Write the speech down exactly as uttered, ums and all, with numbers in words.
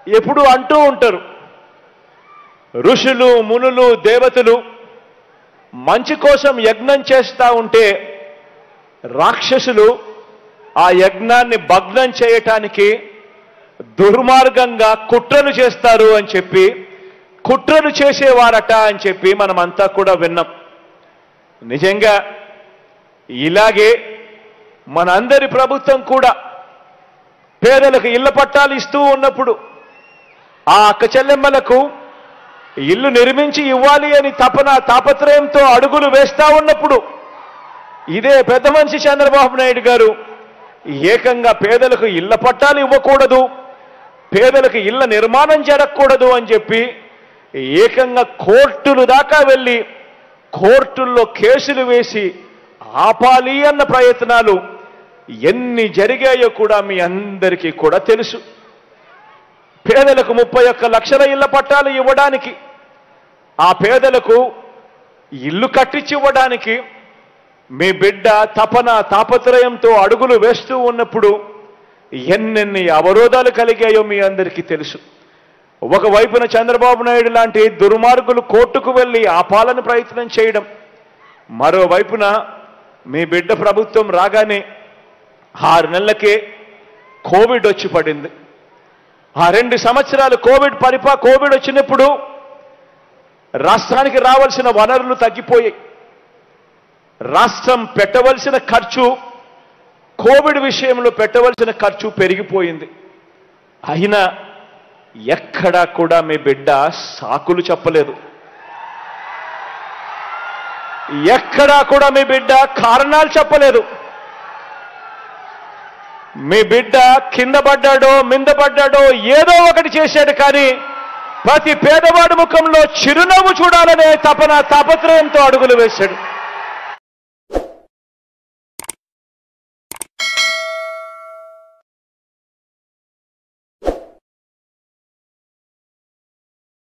ఎప్పుడు అంటూ ఉంటారు, ఋషులు మునులు దేవతలు మంచి కోసం యజ్ఞం చేస్తూ ఉంటే రాక్షసులు ఆ యజ్ఞాన్ని భగ్నం చేయటానికి దుర్మార్గంగా కుట్రలు చేస్తారు అని చెప్పి, కుట్రలు చేసేవారట అని చెప్పి మనమంతా కూడా విన్నాం. నిజంగా ఇలాగే మనందరి ప్రభుత్వం కూడా పేదలకు ఇళ్ల పట్టాలు ఇస్తూ ఉన్నప్పుడు, ఆ అక్క చెల్లెమ్మలకు ఇల్లు నిర్మించి ఇవ్వాలి అని తపన తాపత్రయంతో అడుగులు వేస్తా ఉన్నప్పుడు, ఇదే పెద్ద మనిషి చంద్రబాబు నాయుడు గారు ఏకంగా పేదలకు ఇళ్ల పట్టాలు ఇవ్వకూడదు, పేదలకు ఇళ్ల నిర్మాణం జరగకూడదు అని చెప్పి ఏకంగా కోర్టులు దాకా వెళ్ళి కోర్టుల్లో కేసులు వేసి ఆపాలి అన్న ప్రయత్నాలు ఎన్ని జరిగాయో కూడా మీ అందరికీ కూడా తెలుసు. పేదలకు ముప్పై ఒక్క లక్షల ఇళ్ల పట్టాలు ఇవ్వడానికి, ఆ పేదలకు ఇల్లు కట్టించి ఇవ్వడానికి మీ బిడ్డ తపన తాపత్రయంతో అడుగులు వేస్తూ ఉన్నప్పుడు ఎన్నెన్ని అవరోధాలు కలిగాయో మీ అందరికీ తెలుసు. ఒకవైపున చంద్రబాబు నాయుడు లాంటి దుర్మార్గులు కోర్టుకు వెళ్ళి ఆపాలని ప్రయత్నం చేయడం, మరోవైపున మీ బిడ్డ ప్రభుత్వం రాగానే ఆరు నెలలకే కోవిడ్ వచ్చి పడింది. ఆ రెండు సంవత్సరాలు కోవిడ్ పరిపా కోవిడ్ వచ్చినప్పుడు రాష్ట్రానికి రావాల్సిన వనరులు తగ్గిపోయాయి. రాష్ట్రం పెట్టవలసిన ఖర్చు, కోవిడ్ విషయంలో పెట్టవలసిన ఖర్చు పెరిగిపోయింది. అయినా ఎక్కడా కూడా మీ బిడ్డ సాకులు చెప్పలేదు, ఎక్కడా కూడా మీ బిడ్డ కారణాలు చెప్పలేదు. మీ బిడ్డ కింద పడ్డాడో మింద పడ్డాడో ఏదో ఒకటి చేశాడు, కానీ ప్రతి పేదవాడి ముఖంలో చిరునవ్వు చూడాలనే తపన తాపత్రయంతో అడుగులు వేశాడు.